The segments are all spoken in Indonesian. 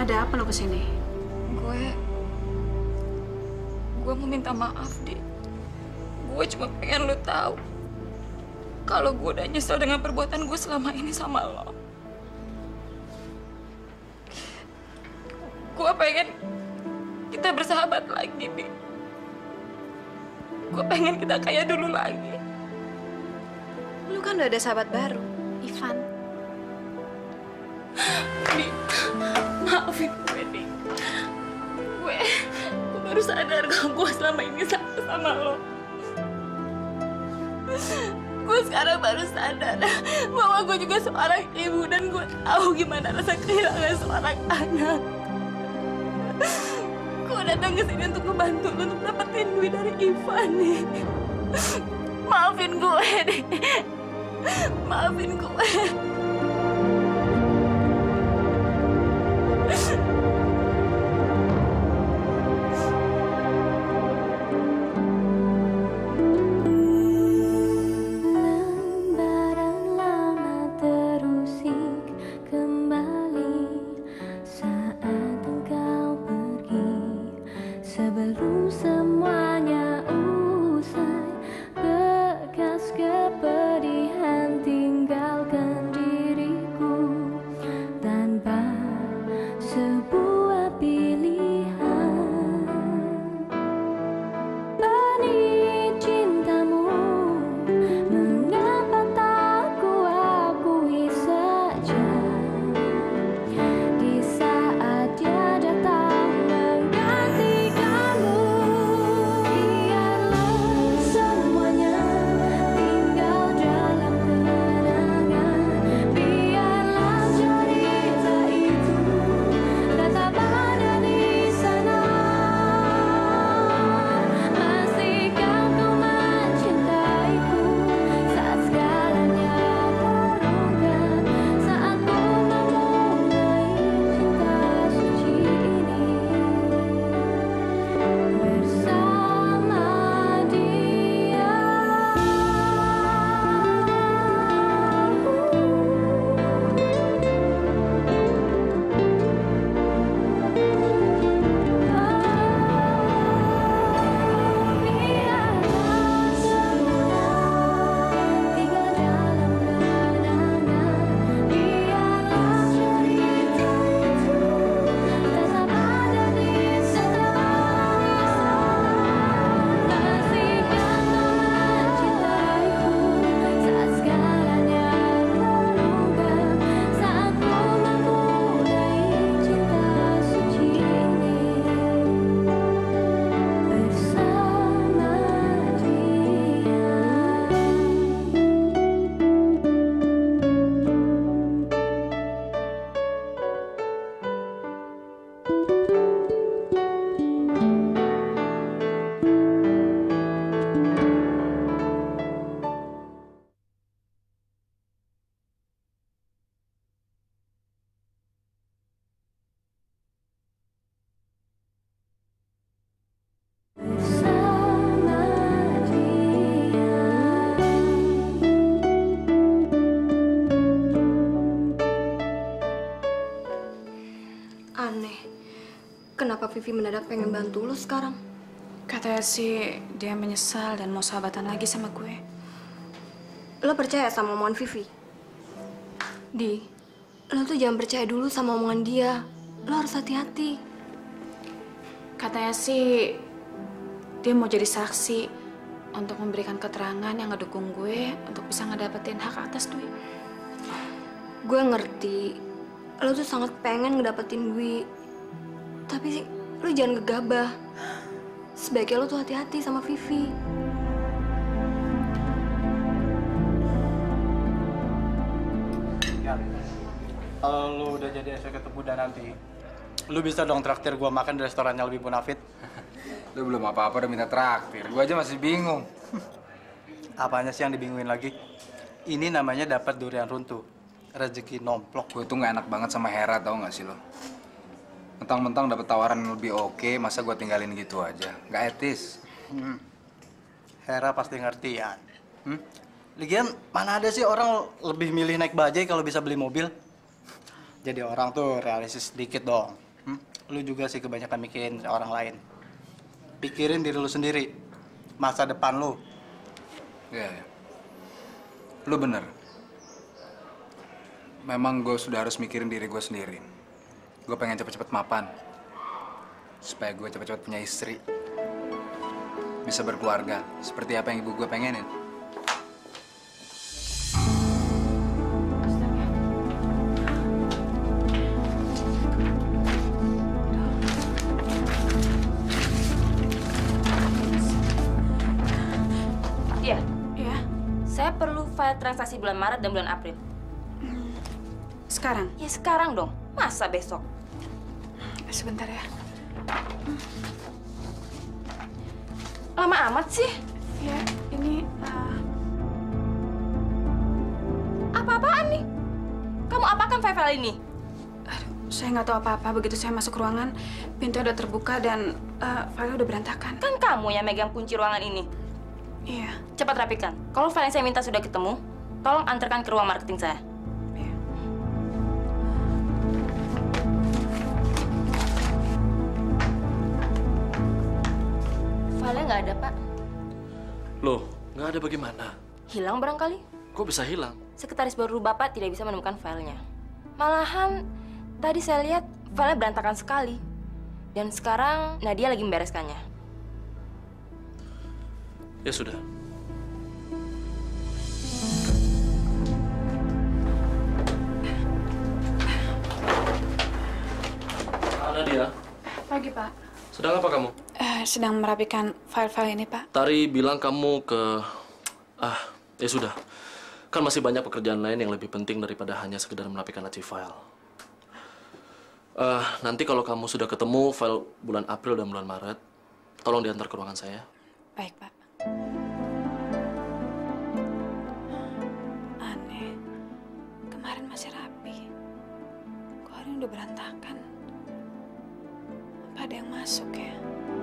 Ada apa lo kesini? Gue mau minta maaf, Di. Gue cuma pengen lo tahu kalau gue udah nyesel dengan perbuatan gue selama ini sama lo. Gue pengen kita bersahabat lagi, Di. Gue pengen kita kayak dulu lagi. Lu kan udah ada sahabat baru, Ivan. Di, maafin gue, Di. Gue baru sadar kalau gue selama ini salah sama lo. Gue sekarang baru sadar bahwa gue juga seorang ibu dan gue tahu gimana rasa kehilangan seorang anak. Gue datang ke sini untuk membantu lo untuk dapetin duit dari Ivan nih. Maafin gue, deh. Maafin gue. Kenapa Vivi mendadak pengen bantu lu sekarang? Katanya sih dia menyesal dan mau sahabatan lagi sama gue. Lo percaya sama omongan Vivi? Di, lo tuh jangan percaya dulu sama omongan dia. Lo harus hati-hati. Katanya sih dia mau jadi saksi untuk memberikan keterangan yang ngedukung gue untuk bisa ngedapetin hak atas duit. Gue ngerti, lo tuh sangat pengen ngedapetin duit. Tapi lo jangan gegabah. Sebaiknya lo tuh hati-hati sama Vivi. Ya, kalau lo udah jadi eksekutif muda nanti, lo bisa dong traktir gue makan di restorannya lebih bonafit. Lu belum apa-apa udah minta traktir. Gue aja masih bingung. Apanya sih yang dibingungin lagi? Ini namanya dapat durian runtuh. Rezeki nomplok. Gue tuh gak enak banget sama Hera, tau gak sih lo? Mentang-mentang dapet tawaran lebih oke, masa gue tinggalin gitu aja? Gak etis. Hera pasti ngerti ya. Lagian mana ada sih orang lebih milih naik bajai kalau bisa beli mobil? Jadi orang tuh realistis sedikit dong. lu juga sih kebanyakan mikirin orang lain. Pikirin diri lu sendiri, masa depan lu. Iya, ya. Lu bener. Memang gue sudah harus mikirin diri gue sendiri. Gue pengen cepet-cepet mapan. Supaya gue cepet-cepet punya istri. Bisa berkeluarga, seperti apa yang ibu gue pengenin. Iya, Ya, saya perlu file transaksi bulan Maret dan bulan April. sekarang. Ya sekarang dong, masa besok? Sebentar ya. Lama amat sih. Ya, ini Apa-apaan nih? Kamu apakan file-file ini? saya nggak tahu apa-apa. Begitu saya masuk ruangan, pintu udah terbuka dan file udah berantakan. Kan kamu yang megang kunci ruangan ini. Iya. Cepat rapikan. Kalau file yang saya minta sudah ketemu, tolong antarkan ke ruang marketing saya. Iya. File-nya nggak ada, Pak. Loh, nggak ada bagaimana? Hilang barangkali. Kok bisa hilang? Sekretaris baru Bapak tidak bisa menemukan filenya. Malahan, tadi saya lihat filenya berantakan sekali. Dan sekarang Nadia lagi membereskannya. Ya sudah. Nadia, Pagi, Pak. sedang apa kamu? Sedang merapikan file-file ini, Pak. Tari bilang kamu ke... ya sudah. Kan masih banyak pekerjaan lain yang lebih penting daripada hanya sekedar merapikan laci file. Nanti kalau kamu sudah ketemu file bulan April dan bulan Maret, tolong diantar ke ruangan saya. Baik, Pak. Aneh. Kemarin masih rapi. Kok hari ini udah berantakan? Apa ada yang masuk ya?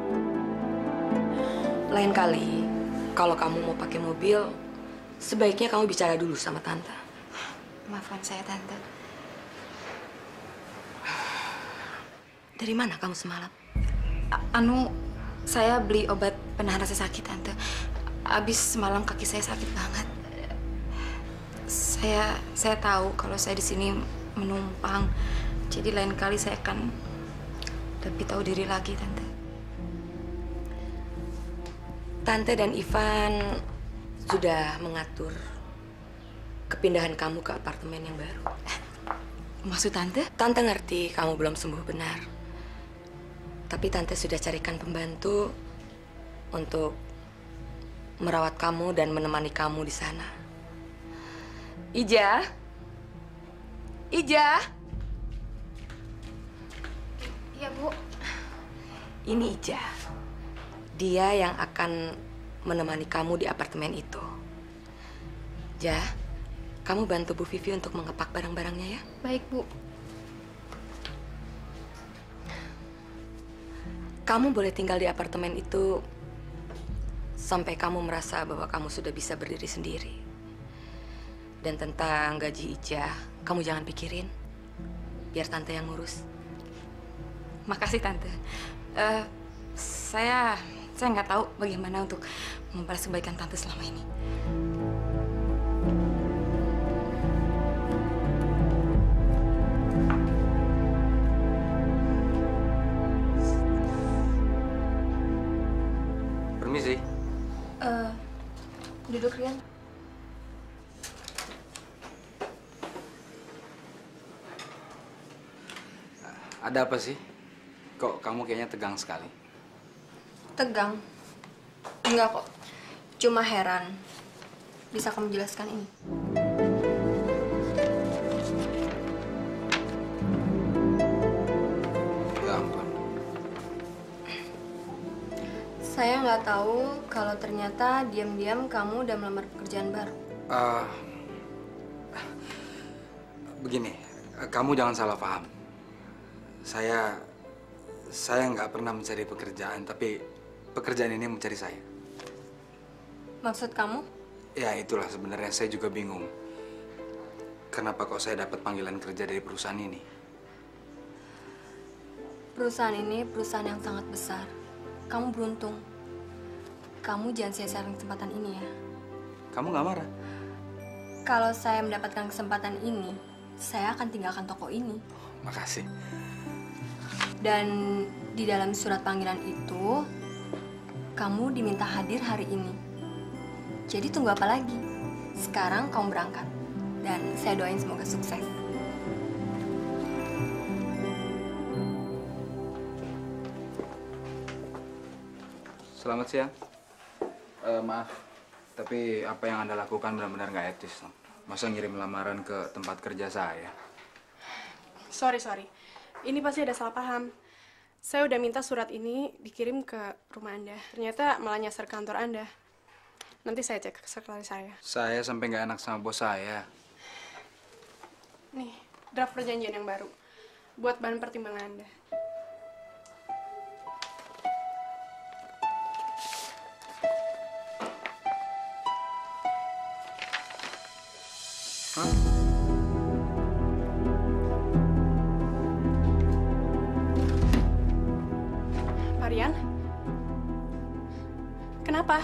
Lain kali, kalau kamu mau pakai mobil, sebaiknya kamu bicara dulu sama Tante. Maafkan saya, Tante. Dari mana kamu semalam? Saya beli obat penahan rasa sakit, Tante. Abis semalam kaki saya sakit banget. Saya tahu kalau saya di sini menumpang. Jadi lain kali saya akan lebih tahu diri lagi, Tante. Tante dan Ivan sudah mengatur kepindahan kamu ke apartemen yang baru. Maksud Tante? Tante ngerti kamu belum sembuh benar. Tapi Tante sudah carikan pembantu untuk merawat kamu dan menemani kamu di sana. Ija? Ija? Iya, Bu. Ini Ija. Dia yang akan menemani kamu di apartemen itu. Ja, kamu bantu Bu Vivi untuk mengepak barang-barangnya ya. Baik, Bu. Kamu boleh tinggal di apartemen itu sampai kamu merasa bahwa kamu sudah bisa berdiri sendiri. Dan tentang gaji Ija, kamu jangan pikirin. Biar Tante yang ngurus. Makasih, Tante. Saya nggak tahu bagaimana untuk membalas kebaikan Tante selama ini. Permisi. Duduk, Rian. Ada apa sih? Kok kamu kayaknya tegang sekali? Tegang? Enggak kok. Cuma heran. Bisa kamu jelaskan ini? Ya ampun. Saya nggak tahu kalau ternyata diam-diam kamu udah melamar pekerjaan baru. Begini, kamu jangan salah paham. Saya nggak pernah mencari pekerjaan, tapi pekerjaan ini mencari saya. Maksud kamu? Ya itulah sebenarnya saya juga bingung. Kenapa kok saya dapat panggilan kerja dari perusahaan ini? Perusahaan ini perusahaan yang sangat besar. Kamu beruntung. Kamu jangan sia-siakan kesempatan ini ya. Kamu nggak marah? Kalau saya mendapatkan kesempatan ini, saya akan tinggalkan toko ini. Makasih. Dan di dalam surat panggilan itu, kamu diminta hadir hari ini. Jadi tunggu apa lagi? Sekarang kamu berangkat. Dan saya doain semoga sukses. Selamat siang. Maaf, tapi apa yang Anda lakukan benar-benar nggak etis. Masa ngirim lamaran ke tempat kerja saya? Sorry. Ini pasti ada salah paham. Saya udah minta surat ini dikirim ke rumah Anda. Ternyata malah nyasar kantor Anda. Nanti saya cek ke sekretaris saya. Saya sampai nggak enak sama bos saya. Nih, draft perjanjian yang baru. Buat bahan pertimbangan Anda. Marian? Kenapa?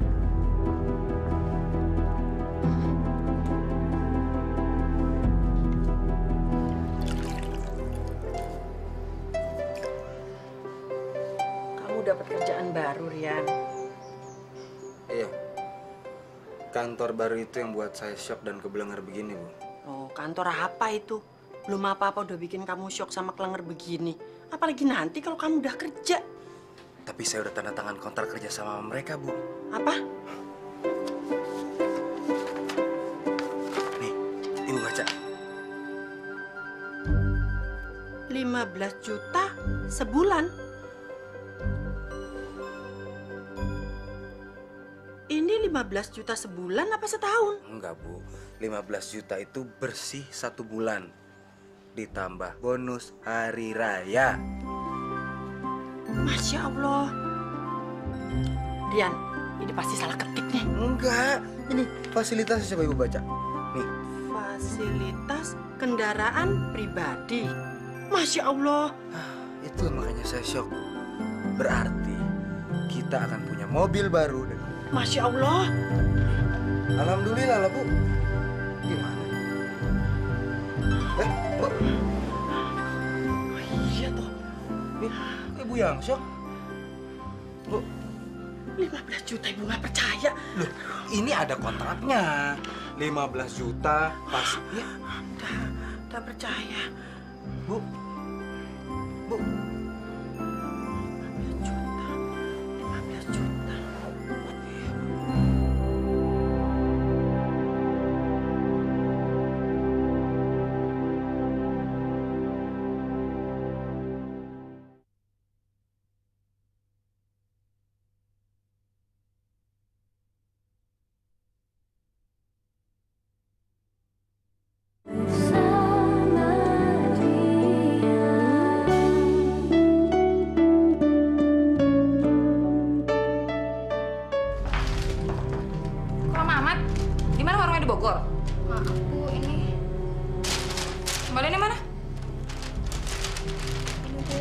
Kamu dapat kerjaan baru, Rian. Iya. Kantor baru itu yang buat saya shock dan kebelengar begini, Bu. Oh, kantor apa itu? Belum apa-apa udah bikin kamu shock sama kelenger begini. Apalagi nanti kalau kamu udah kerja. Tapi saya udah tanda tangan kontrak kerja sama mereka, Bu. Apa? Nih, Ibu baca. 15 juta sebulan. Ini 15 juta sebulan apa setahun? Enggak, Bu. 15 juta itu bersih 1 bulan. Ditambah bonus hari raya. Masya Allah. Rian, ini pasti salah ketik nih. Enggak, ini fasilitas coba Ibu baca. Nih. Fasilitas kendaraan pribadi. Masya Allah. Itu makanya saya shock. Berarti kita akan punya mobil baru. Masya Allah. Alhamdulillah lah, Bu. Gimana? Bu. Oh, iya toh. Ibu yang shock. Bu. 15 juta Ibu nggak percaya. Loh, ini ada kontraknya. 15 juta pas. Ya. Udah percaya. Bu. Bu. 15 juta. 15 juta. Bogor. Maaf, Bu, ini. Kembaliannya mana? Ini, Bu.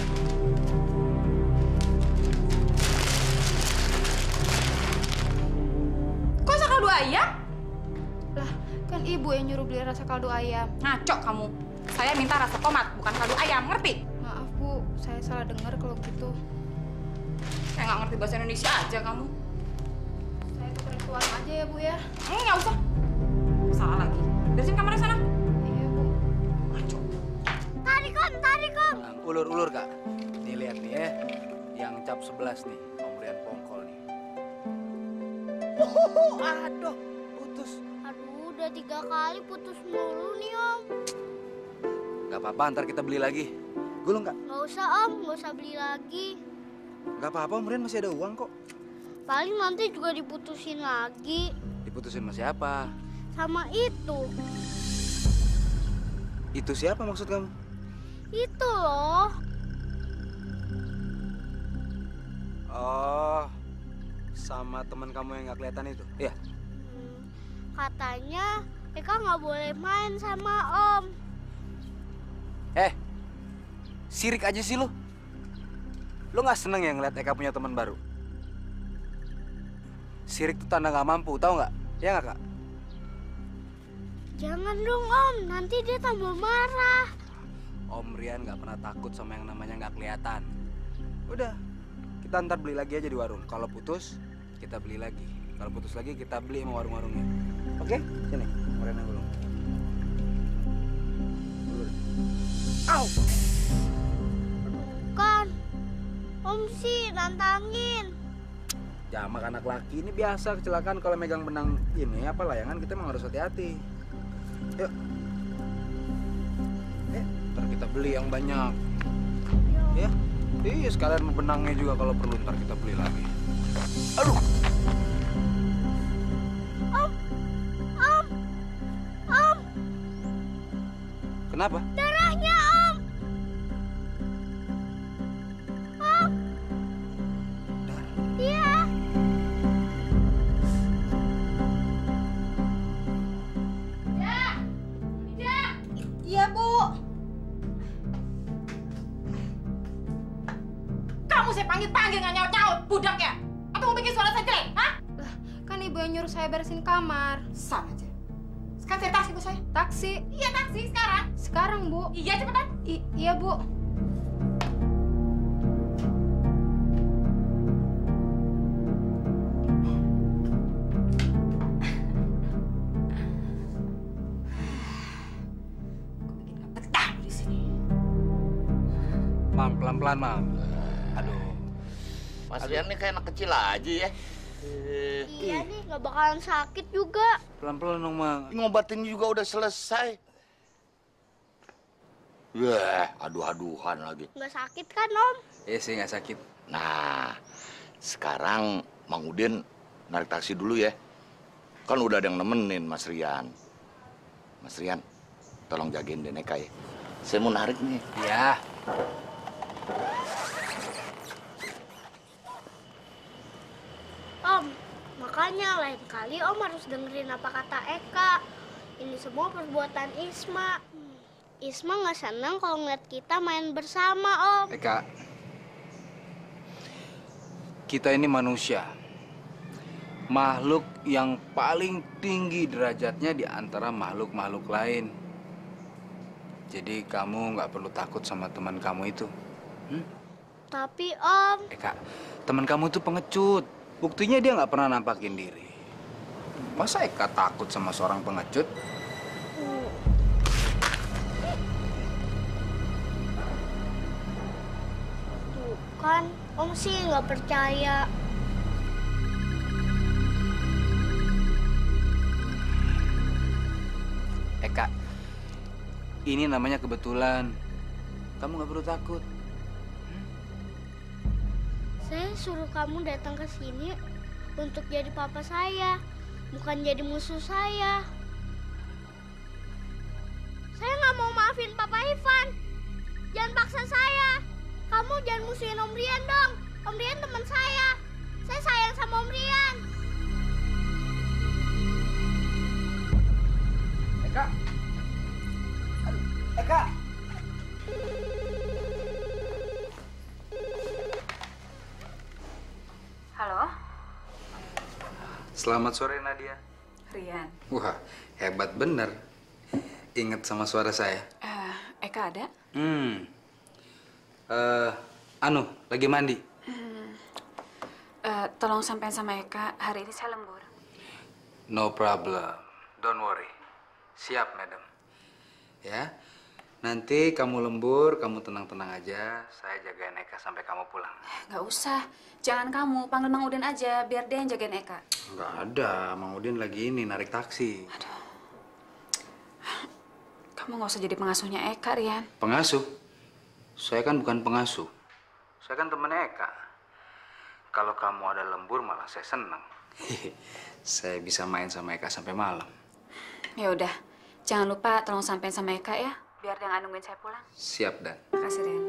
Kok rasa kaldu ayam? Lah, kan Ibu yang nyuruh beli rasa kaldu ayam. Ngaco kamu. Saya minta rasa tomat, bukan kaldu ayam, ngerti? Maaf, Bu, saya salah dengar kalau gitu. Saya nggak ngerti bahasa Indonesia aja kamu. Saya tukerin ke warung aja ya, Bu ya. Nggak usah. Salah lagi. Beresin kamarnya sana. Iya, Bu. Ngaco. Tarik, Om. Ulur-ulur, Kak. Nih lihat nih ya. Yang cap 11 nih, pemberian pongkol nih. Aduh, putus. Aduh, udah 3 kali putus mulu nih, Om. Gak apa-apa, ntar kita beli lagi. Gulung, Kak? Nggak usah, Om. Nggak usah beli lagi. Gak apa-apa, Om Rian masih ada uang kok. Paling nanti juga diputusin lagi. Diputusin sama siapa? Sama itu. Itu siapa maksud kamu? Itu loh. Oh, sama teman kamu yang gak kelihatan itu? Iya. Katanya Eka nggak boleh main sama Om. Sirik aja sih lu. Lo nggak seneng ya ngeliat Eka punya teman baru? Sirik tuh tanda nggak mampu, tahu nggak? Ya nggak, Kak? Jangan dong Om, nanti dia tambah marah. Om Rian nggak pernah takut sama yang namanya nggak kelihatan. Udah, kita ntar beli lagi aja di warung. Kalau putus, kita beli lagi. Kalau putus lagi, kita beli sama warung-warungnya. Oke? Sini, Rian yang gulung. Au! Kan, Om sih nantangin. Jamak anak laki ini biasa kecelakaan kalau megang benang ini apa layangan kita emang harus hati-hati. Yuk. Ntar kita beli yang banyak. Ya. Iya sekalian benangnya juga kalau perlu ntar kita beli lagi. Aduh. Om. Kenapa? Darahnya Om. Iya. Iya, Bu. Kamu saya panggil-panggil nggak nyaut-nyaut, budak ya? Atau mau bikin suara saya jelek, hah? Kan ibu yang nyuruh saya beresin kamar. Sama aja. Sekarang saya taksi, Bu, saya. Taksi? Iya, taksi sekarang. Sekarang, Bu. Iya, cepetan. Iya, Bu. Mam, pelan-pelan, Mam. Aduh. Mas Rian nih kayak anak kecil aja ya. Iya nih, nggak bakalan sakit juga. Pelan-pelan dong, Mam. Ngobatin juga udah selesai. Wah, aduh-aduhan lagi. Nggak sakit kan, Om? Iya sih, nggak sakit. Nah, sekarang Mang Udin narik taksi dulu ya. Kan udah ada yang nemenin Mas Rian. Mas Rian, tolong jagain Deneka ya. Saya mau narik nih. Iya. Om, makanya lain kali Om harus dengerin apa kata Eka. Ini semua perbuatan Isma. Isma nggak senang kalau ngeliat kita main bersama, Om. Eka, kita ini manusia. Makhluk yang paling tinggi derajatnya di antara makhluk-makhluk lain. Jadi kamu nggak perlu takut sama teman kamu itu. Tapi Om... Eka, teman kamu itu pengecut. Buktinya dia nggak pernah nampakin diri. Masa Eka takut sama seorang pengecut? Tuh kan, Om sih nggak percaya. Eka, ini namanya kebetulan. Kamu nggak perlu takut. Saya suruh kamu datang ke sini untuk jadi papa saya, bukan jadi musuh saya. Saya nggak mau maafin Papa Ivan. Jangan paksa saya. Kamu jangan musuhin Om Rian dong. Om Rian teman saya. Saya sayang sama Om Rian. Eka, Eka. Halo, Selamat sore Nadia. Rian. Wah, hebat bener. Ingat sama suara saya. Eka ada? Lagi mandi. Tolong sampein sama Eka, hari ini saya lembur. No problem. Don't worry. Siap, madam. Ya, nanti kamu lembur, kamu tenang-tenang aja. Saya jagain Eka sampai kamu pulang. Nggak usah, jangan kamu, panggil Mang Udin aja, biar dia yang jagain Eka. Nggak ada, Mang Udin lagi ini, narik taksi. Aduh. Kamu nggak usah jadi pengasuhnya Eka, Rian. Pengasuh? Saya kan bukan pengasuh. Saya kan temennya Eka. Kalau kamu ada lembur malah saya senang. Saya bisa main sama Eka sampai malam. Ya udah, jangan lupa tolong sampein sama Eka ya, biar dia nggak nungguin saya pulang. Siap, Dan. Makasih, Rian.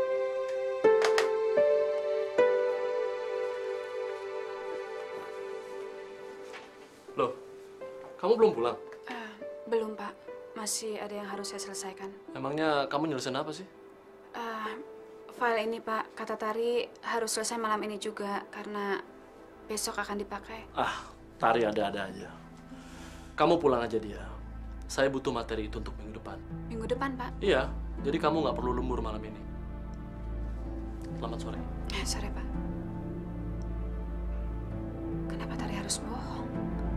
Loh, kamu belum pulang? Belum, Pak. Masih ada yang harus saya selesaikan. Emangnya kamu nyelesain apa sih? File ini, Pak. kata Tari harus selesai malam ini juga karena besok akan dipakai. Tari ada-ada aja. Kamu pulang aja dia. Saya butuh materi itu untuk minggu depan. Minggu depan, Pak? Iya, jadi kamu nggak perlu lembur malam ini. Selamat sore. Sore, Pak. Kenapa Tari harus bohong?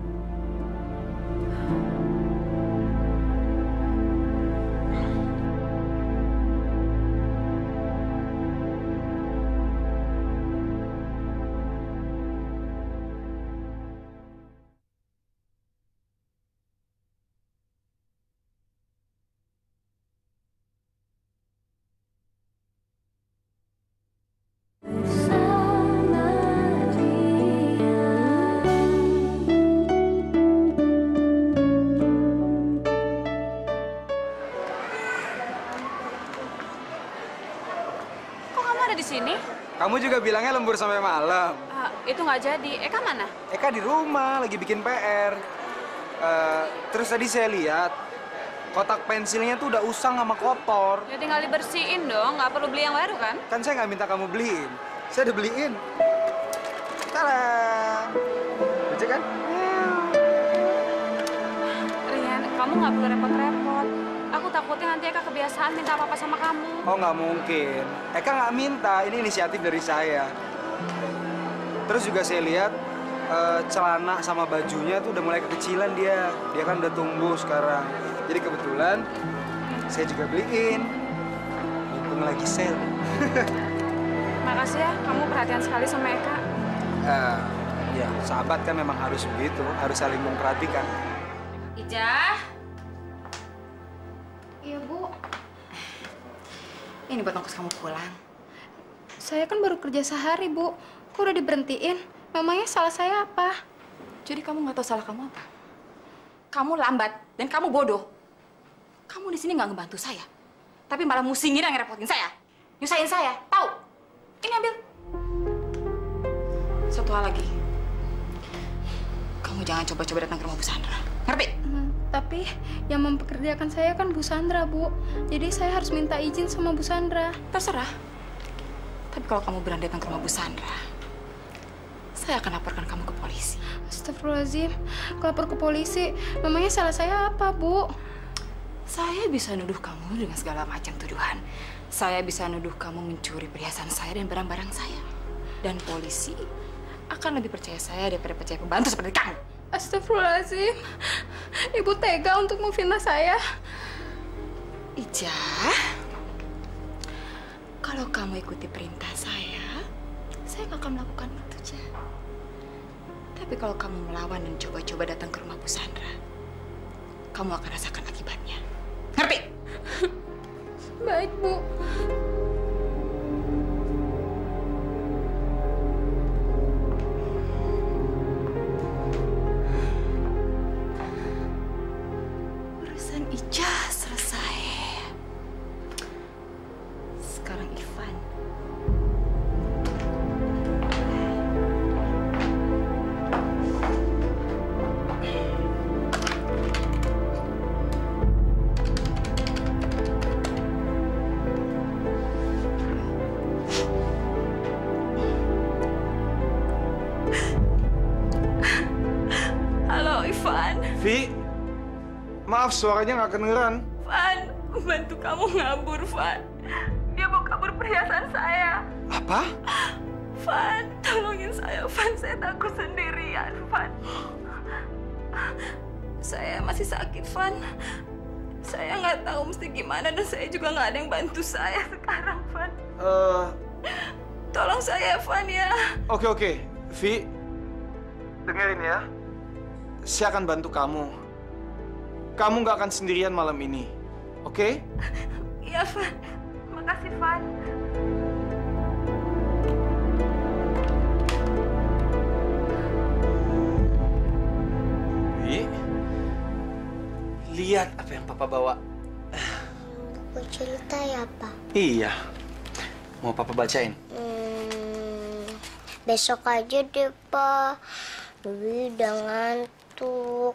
Di sini? Kamu juga bilangnya lembur sampai malam. Itu nggak jadi. Eka mana? Eka di rumah, lagi bikin PR. Terus tadi saya lihat, kotak pensilnya tuh udah usang sama kotor. Ya tinggal dibersihin dong, nggak perlu beli yang baru kan? Kan saya nggak minta kamu beliin. Saya udah beliin. Tada! Lucu kan? Rian, kamu nggak perlu repot-repot. Aku takutnya nanti Eka kebiasaan minta apa-apa sama kamu. Oh, nggak mungkin. Eka nggak minta, ini inisiatif dari saya. Terus juga saya lihat celana sama bajunya tuh udah mulai kekecilan dia. Dia kan udah tumbuh sekarang. Jadi kebetulan saya juga beliin. Mumpung lagi sale. Makasih ya, kamu perhatian sekali sama Eka. Ya, sahabat kan memang harus begitu, harus saling memperhatikan. Ijah. Iya, Bu. Ini buat ongkos kamu pulang. Saya kan baru kerja sehari, Bu. Kok udah diberhentiin? Memangnya salah saya apa? Jadi kamu nggak tahu salah kamu apa? Kamu lambat dan kamu bodoh. Kamu di sini nggak ngebantu saya, tapi malah musingin yang ngerepotin saya, nyusahin saya. Tahu? Ini ambil. Satu hal lagi. Kamu jangan coba-coba datang ke rumah Bu Sandra. Ngerti? Tapi yang mempekerjakan saya kan Bu Sandra, Bu. Jadi saya harus minta izin sama Bu Sandra. Terserah. Tapi kalau kamu berani datang ke rumah Bu Sandra, saya akan laporkan kamu ke polisi. Astagfirullahaladzim. Lapor ke polisi. Memangnya salah saya apa, Bu? Saya bisa nuduh kamu dengan segala macam tuduhan. Saya bisa nuduh kamu mencuri perhiasan saya dan barang-barang saya. Dan polisi akan lebih percaya saya daripada percaya pembantu seperti kamu. Astagfirullahaladzim. Ibu tega untuk memfitnah saya. Ijah, kalau kamu ikuti perintah saya nggak akan melakukan itu, Jah. Tapi kalau kamu melawan dan coba-coba datang ke rumah Bu Sandra, kamu akan rasakan akibatnya. Ngerti? Baik, Bu. Urusan Ijah selesai. Sekarang Ivan. Halo, Ivan. Vi, maaf suaranya nggak kedengeran. Van, bantu kamu ngabur, Van. Dia mau kabur perhiasan saya. Apa? Van, tolongin saya, Van. Saya takut sendirian, Van. Saya masih sakit, Van. Saya nggak tahu mesti gimana dan saya juga nggak ada yang bantu saya sekarang, Van. Tolong saya, Van, ya. Oke. Vi, dengerin ya. Saya akan bantu kamu. Kamu nggak akan sendirian malam ini, oke? Iya, Van. Makasih, Van. Vi, lihat apa yang Papa bawa. Buku cerita ya, Pak? Iya. Mau Papa bacain? Besok aja deh, Pak. Dulu udah ngantuk.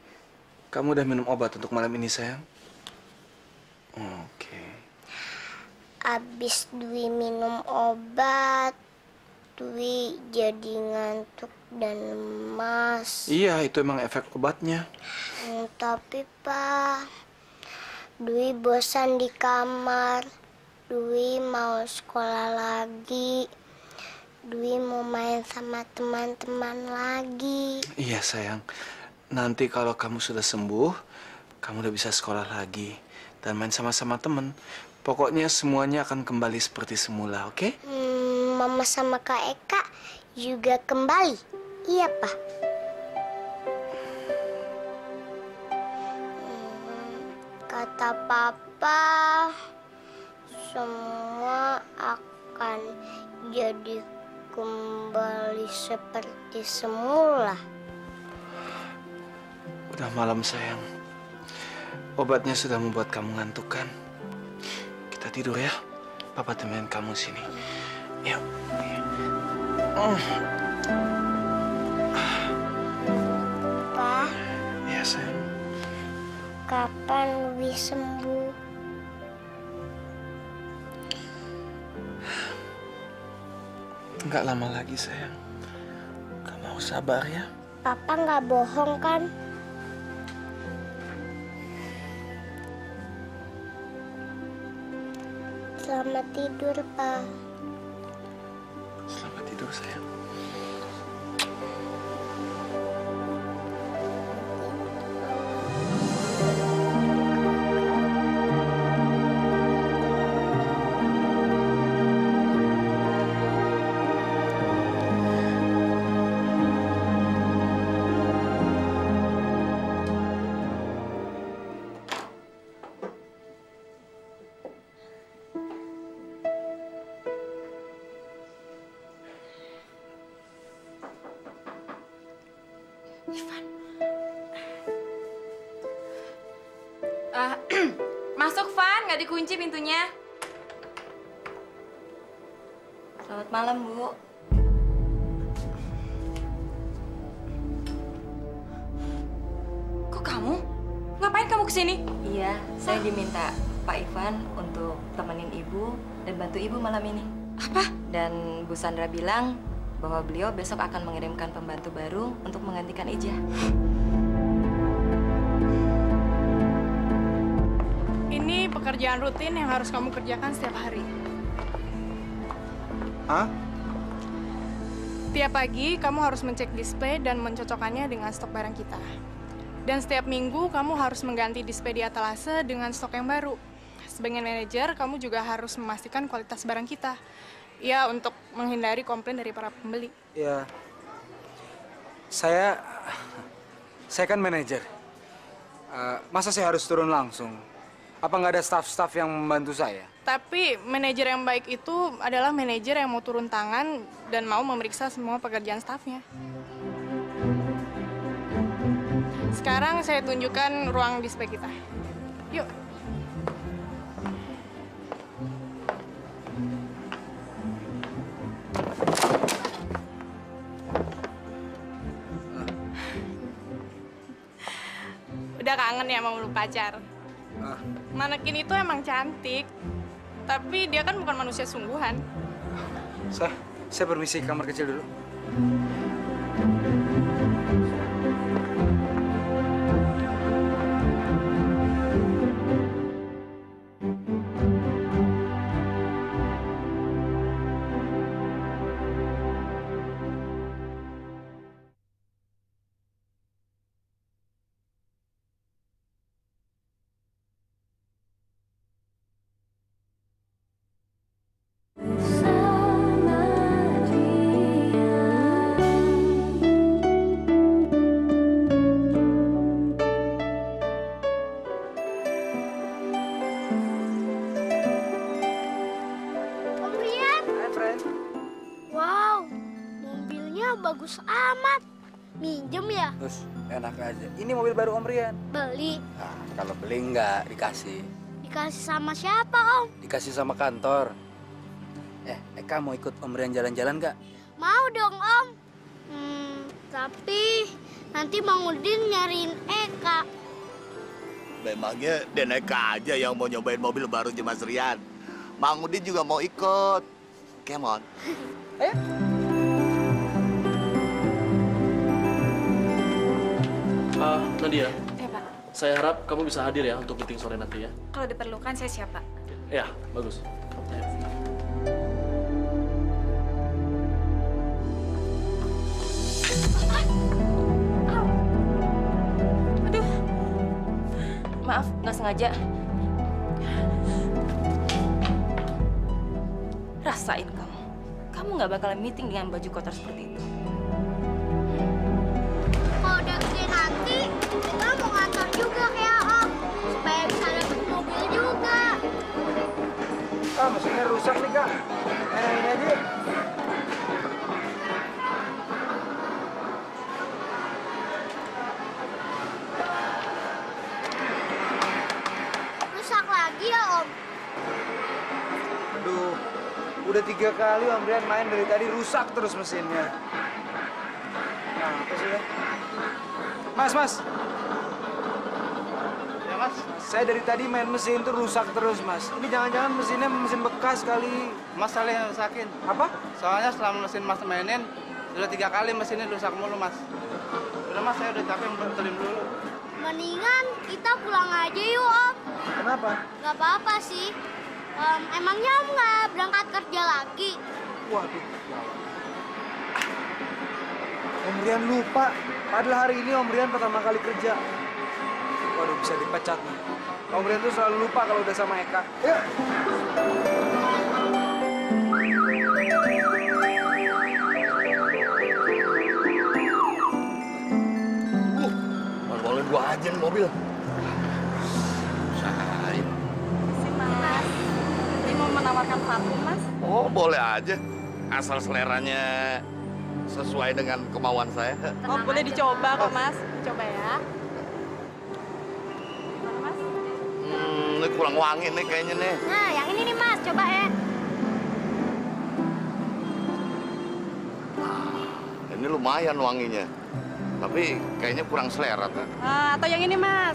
Kamu udah minum obat untuk malam ini, sayang? Oke. abis Dwi minum obat, Dwi jadi ngantuk dan lemas. Iya, itu emang efek obatnya. Tapi Pak, Dwi bosan di kamar. Dwi mau sekolah lagi. Dwi mau main sama teman-teman lagi. Iya sayang, nanti kalau kamu sudah sembuh, kamu udah bisa sekolah lagi dan main sama-sama temen. Pokoknya semuanya akan kembali seperti semula, oke? Mama sama Kak Eka juga kembali, iya Pak? Kata Papa, semua akan jadi kembali seperti semula. Udah malam sayang. Obatnya sudah membuat kamu ngantuk kan? Kita tidur ya. Papa temenin kamu sini. Yuk. Pa. Iya sayang. Kapan Wi sembuh? Nggak lama lagi sayang. Kamu harus sabar ya. Papa nggak bohong kan? Selamat tidur, Pak. Selamat tidur sayang. Masuk, Van. Nggak dikunci pintunya. Selamat malam, Bu. Kok kamu? Ngapain kamu kesini? Iya, saya diminta Pak Ivan untuk temenin Ibu dan bantu Ibu malam ini. Apa? Dan Bu Sandra bilang bahwa beliau besok akan mengirimkan pembantu baru untuk menggantikan Ija. Ini pekerjaan rutin yang harus kamu kerjakan setiap hari. Hah? Tiap pagi, kamu harus mencek display dan mencocokkannya dengan stok barang kita. Dan setiap minggu, kamu harus mengganti display di etalase dengan stok yang baru. Sebagai manajer, kamu juga harus memastikan kualitas barang kita. Ya, untuk menghindari komplain dari para pembeli. Ya, saya kan manajer. Masa saya harus turun langsung? Apa nggak ada staff-staff yang membantu saya? Tapi manajer yang baik itu adalah manajer yang mau turun tangan dan mau memeriksa semua pekerjaan stafnya. Sekarang saya tunjukkan ruang display kita. Yuk. Udah kangen ya mau meluk pacar? Manekin itu emang cantik, tapi dia kan bukan manusia sungguhan. Saya permisi ke kamar kecil dulu. Bagus amat. Minjem ya? Terus enak aja. Ini mobil baru Om Rian. Beli. Nah, kalau beli nggak dikasih. Dikasih sama siapa, Om? Dikasih sama kantor. Eka mau ikut Om Rian jalan-jalan nggak? Mau dong, Om. Tapi nanti Mang Udin nyariin Eka. Memangnya Den Eka aja yang mau nyobain mobil barunya Mas Rian. Mang Udin juga mau ikut. Come on. Ayo. Nadia. Ya, Pak. Saya harap kamu bisa hadir ya untuk meeting sore nanti ya. Kalau diperlukan saya siap, Pak. Ya, bagus. Aduh. Maaf, nggak sengaja. Rasain kamu. Kamu nggak bakalan meeting dengan baju kotor seperti itu. Kalau udah gede nanti, kita mau ngantor juga kayak Om. Supaya bisa dapet mobil juga. Mesinnya rusak nih, Kak. Ini aja. Rusak lagi ya, Om? Aduh, udah 3 kali Om Rian main dari tadi rusak terus mesinnya. Nah, apa sih ya? Mas. Ya, Mas. Saya dari tadi main mesin tuh rusak terus, Mas. Ini jangan-jangan mesinnya mesin bekas kali. Mas salah yang rusakin. Apa? Soalnya selama mesin Mas mainin, udah 3 kali mesinnya rusak mulu, Mas. Udah, Mas, saya udah capek betulin dulu. Mendingan kita pulang aja yuk, Om. Kenapa? Gak apa-apa sih. Emangnya Om nggak berangkat kerja lagi? Waduh. Om Rian lupa. Padahal hari ini Om Rian pertama kali kerja. Waduh, bisa dipecat nih. Om Rian tuh selalu lupa kalau udah sama Eka. Yuk. Boleh gua aja nih mobil. Usahain. Si Mas, ini mau menawarkan parfum, Mas? Oh, boleh aja. Asal seleranya sesuai dengan kemauan saya. Oh, boleh dicoba kok, Mas. Coba ya. Ini kurang wangi nih kayaknya nih. Nah, yang ini nih, Mas. Coba ya. Ini lumayan wanginya. Tapi kayaknya kurang selera tuh. Atau yang ini, Mas.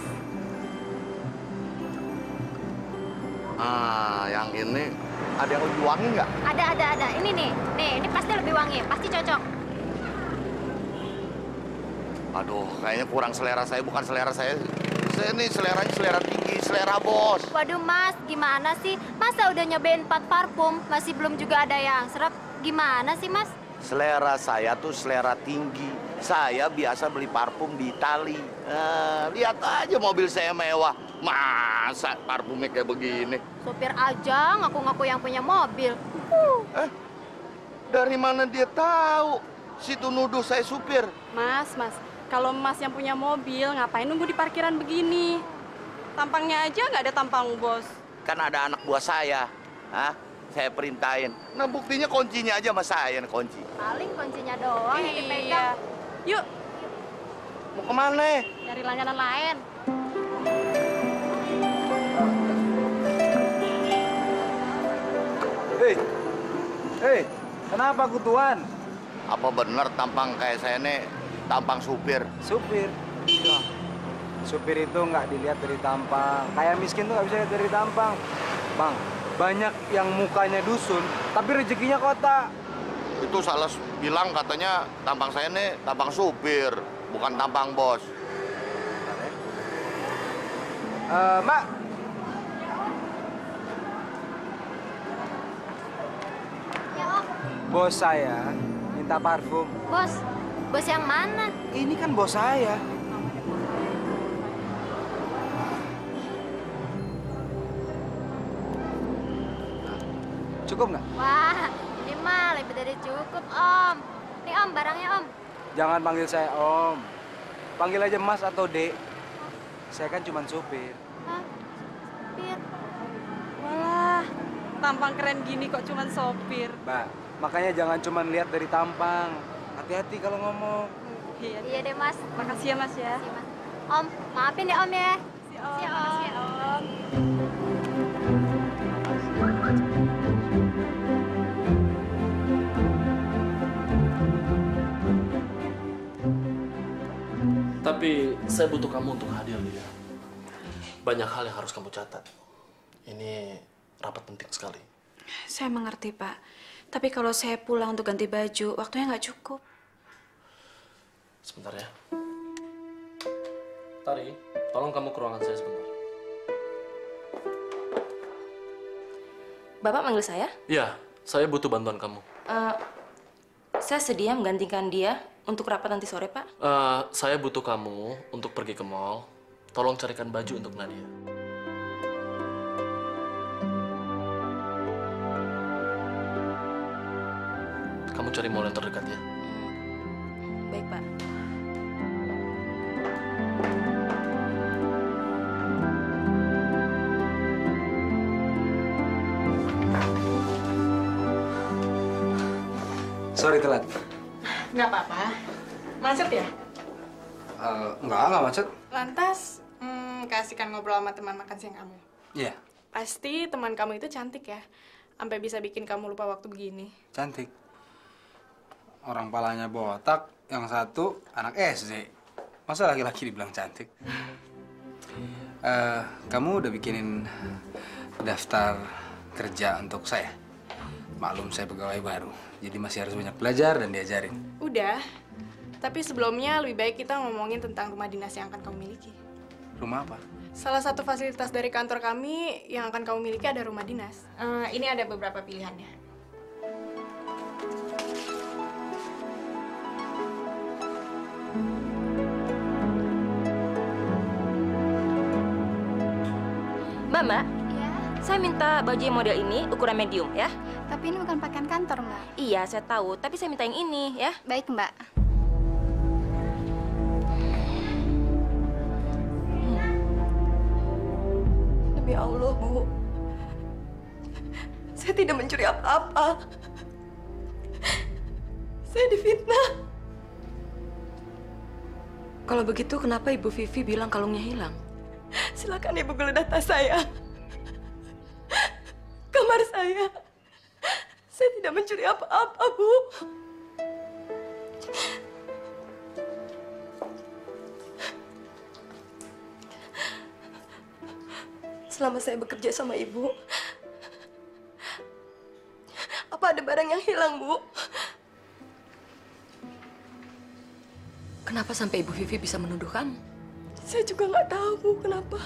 Yang ini ada yang lebih wangi nggak? Ada. Ini nih. Nih, ini pasti lebih wangi. Pasti cocok. Aduh, kayaknya kurang selera saya. Bukan selera saya. Saya ini seleranya selera tinggi, selera bos. Waduh, Mas. Gimana sih? Masa udah nyobain 4 parfum, masih belum juga ada yang serap? Gimana sih, Mas? Selera saya tuh selera tinggi. Saya biasa beli parfum di Itali. Lihat aja mobil saya mewah. Masa parfumnya kayak begini? Supir aja ngaku-ngaku yang punya mobil. Dari mana dia tahu? Situ nuduh saya supir. Mas, kalau Mas yang punya mobil, ngapain nunggu di parkiran begini? Tampangnya aja nggak ada tampang bos. Kan ada anak buah saya. Saya perintahin. Nah, buktinya kuncinya aja sama saya nih, kunci. Paling kuncinya doang yang dipegang. Yuk. Mau kemana? Cari langganan lain. Hei, kenapa kutuan? Apa benar tampang kayak saya nih tampang supir? Supir? Ya. Supir itu nggak dilihat dari tampang. Kayak miskin tuh nggak bisa lihat dari tampang. Bang, banyak yang mukanya dusun, tapi rezekinya kota. Itu salah bilang katanya tampang saya nih tampang supir, bukan tampang bos. Mbak. Ya, Om. Bos saya minta parfum. Bos yang mana? Ini kan bos saya. Cukup nggak? Wah, ini mah lebih dari cukup, Om. Nih, Om, barangnya, Om. Jangan panggil saya Om. Panggil aja Mas atau Dek. Saya kan cuma supir. Supir? Walah, tampang keren gini kok cuman sopir. Mbak, makanya jangan cuma lihat dari tampang. Hati-hati kalau ngomong. Iya deh, Mas. Makasih ya, Mas ya. Makasih, Mas. Om, maafin ya, Om ya. Makasih, Om. Tapi saya butuh kamu untuk hadir, Lia. Banyak hal yang harus kamu catat. Ini rapat penting sekali. Saya mengerti, Pak. Tapi kalau saya pulang untuk ganti baju, waktunya nggak cukup. Sebentar ya. Tari, tolong kamu ke ruangan saya sebentar. Bapak manggil saya? Iya, saya butuh bantuan kamu. Saya sedia menggantikan dia untuk rapat nanti sore, Pak. Saya butuh kamu untuk pergi ke mall. Tolong carikan baju untuk Nadia. Kamu cari mall yang terdekat ya. Baik, Pak. Sorry telat. Nggak apa-apa. Macet ya? Enggak macet. Lantas, kasihkan ngobrol sama teman makan siang kamu. Iya, Pasti teman kamu itu cantik ya? Sampai bisa bikin kamu lupa waktu begini. cantik. Orang palanya botak, yang satu anak SD. Masa laki-laki dibilang cantik? Kamu udah bikinin daftar kerja untuk saya? Maklum saya pegawai baru, jadi masih harus banyak belajar dan diajarin. Udah, tapi sebelumnya lebih baik kita ngomongin tentang rumah dinas yang akan kamu miliki. Rumah apa? Salah satu fasilitas dari kantor kami yang akan kamu miliki ada rumah dinas. Ini ada beberapa pilihannya. Mbak, saya minta baju model ini ukuran medium ya. Tapi ini bukan pakaian kantor, Mbak. Iya, saya tahu. Tapi saya minta yang ini ya. Baik, Mbak. Demi Allah, Bu. Saya tidak mencuri apa-apa. Saya difitnah. Kalau begitu, kenapa Ibu Vivi bilang kalungnya hilang? Silakan Ibu geledah tas saya. Kamar saya. Saya tidak mencuri apa-apa, Bu. Selama saya bekerja sama Ibu, apa ada barang yang hilang, Bu? Kenapa sampai Ibu Vivi bisa menuduh kamu? Saya juga nggak tahu, Bu, kenapa.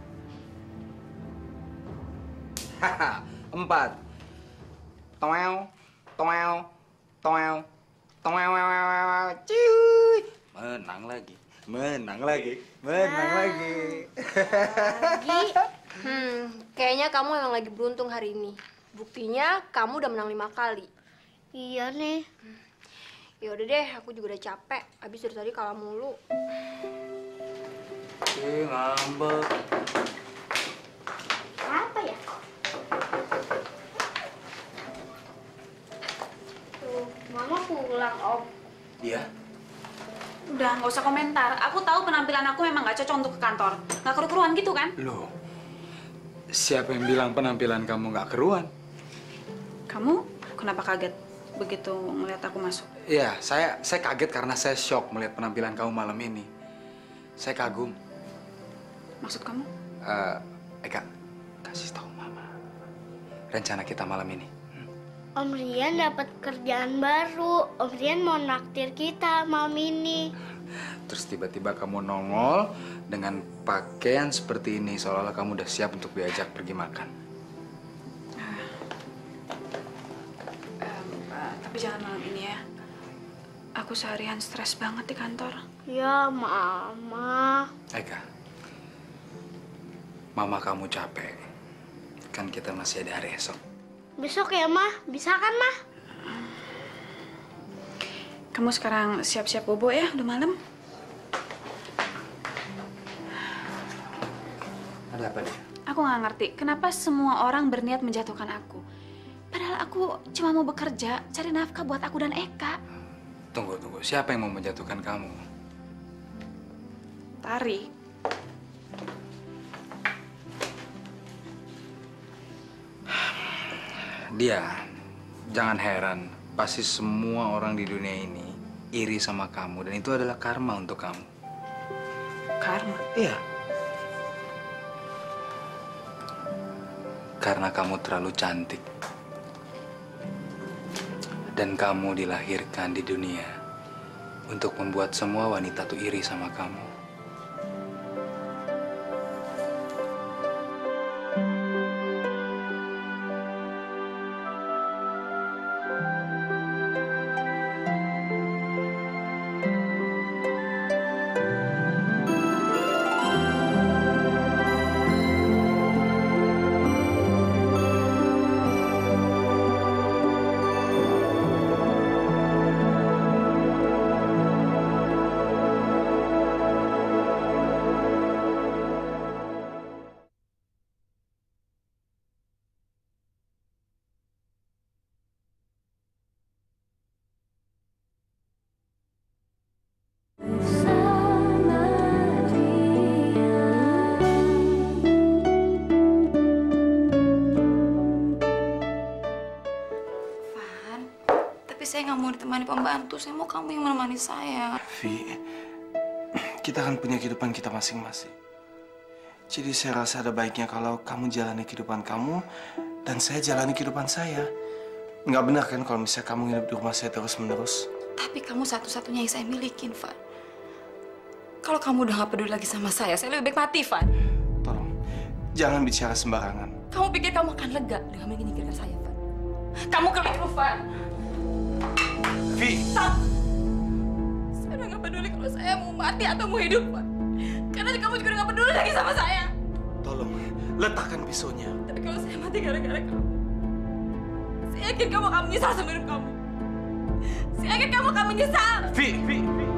Haha, 4. Toel, toel, toel, toel, cuy. Menang lagi, menang lagi, menang lagi. Gi, kayaknya kamu emang lagi beruntung hari ini. Buktinya kamu udah menang 5 kali. Iya nih. Ya udah deh, aku juga udah capek. Abis dari tadi kalah mulu. Ngambek. Apa ya? Tuh, Mama pulang, Om. Iya. Udah, nggak usah komentar. Aku tahu penampilan aku memang nggak cocok untuk ke kantor. Nggak keru-keruan gitu kan? Loh, siapa yang bilang penampilan kamu nggak keruan? Kamu kenapa kaget begitu ngeliat aku masuk? Iya, saya kaget karena saya shock melihat penampilan kamu malam ini. Saya kagum. Maksud kamu? Eka, kasih tahu Mama rencana kita malam ini. Om Rian dapat kerjaan baru. Om Rian mau naktir kita malam ini. Terus tiba-tiba kamu nongol dengan pakaian seperti ini, seolah-olah kamu udah siap untuk diajak pergi makan. Tapi jangan malam ini ya. Aku seharian stres banget di kantor. Ya, Mama. Eka, Mama kamu capek. Kan kita masih ada hari esok. Besok ya, Ma? Bisa kan, Ma? Kamu sekarang siap-siap bobo ya, udah malam. Ada apa dia? Aku nggak ngerti, kenapa semua orang berniat menjatuhkan aku. Padahal aku cuma mau bekerja, cari nafkah buat aku dan Eka. Tunggu. Siapa yang mau menjatuhkan kamu? Tari. Dia, jangan heran. Pasti semua orang di dunia ini iri sama kamu. Dan itu adalah karma untuk kamu. Karma? Iya. Karena kamu terlalu cantik. Dan kamu dilahirkan di dunia untuk membuat semua wanita tuh iri sama kamu. Saya nggak mau ditemani pembantu, saya mau kamu yang menemani saya. Vi, kita kan punya kehidupan kita masing-masing. Jadi saya rasa ada baiknya kalau kamu jalani kehidupan kamu dan saya jalani kehidupan saya. Nggak benar kan kalau misalnya kamu nginep di rumah saya terus-menerus? Tapi kamu satu-satunya yang saya milikin, Van. Kalau kamu udah nggak peduli lagi sama saya lebih baik mati, Van. Tolong, jangan bicara sembarangan. Kamu pikir kamu akan lega dengan menyingkirkan saya, Van? Kamu keliru, Van. Vi! Saya udah nggak peduli kalau saya mau mati atau mau hidup, Pak. Karena kamu juga udah nggak peduli lagi sama saya. Tolong, letakkan pisaunya. Tapi kalau saya mati gara-gara kamu, saya yakin kamu akan menyesal sama hidup kamu. Saya yakin kamu akan menyesal. Vi!